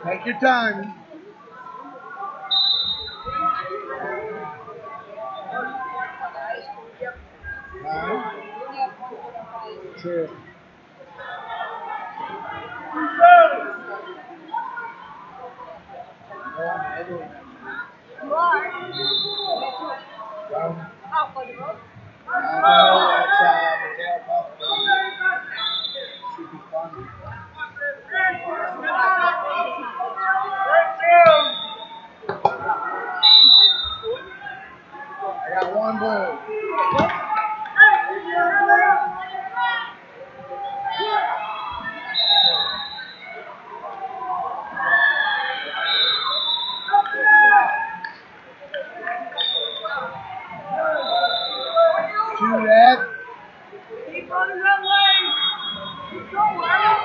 Take your time. True. Should be fun. I got one blue. Two red. Keep running that way. Keep going.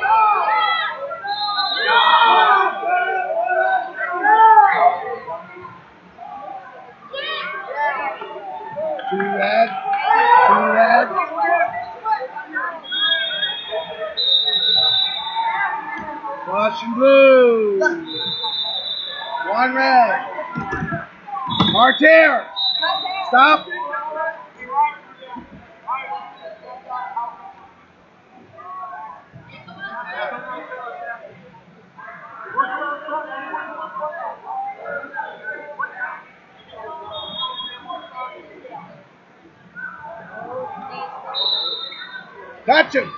Two red. Two red. Russian blue. One red. Martyr. Stop. Touch him.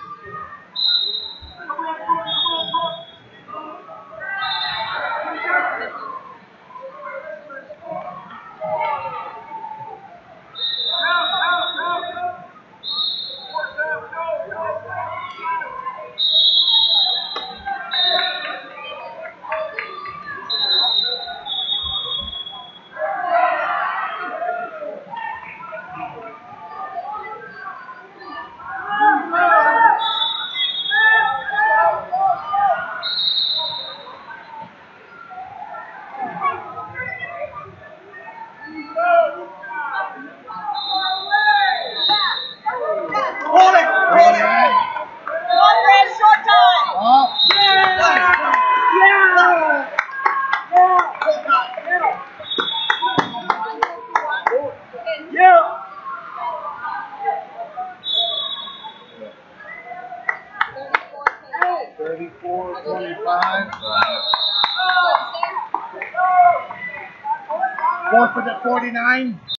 Hold it! Hold it! One red, short time! Oh. Yeah! Yeah! Yeah! 34-25. Forfeit at 49.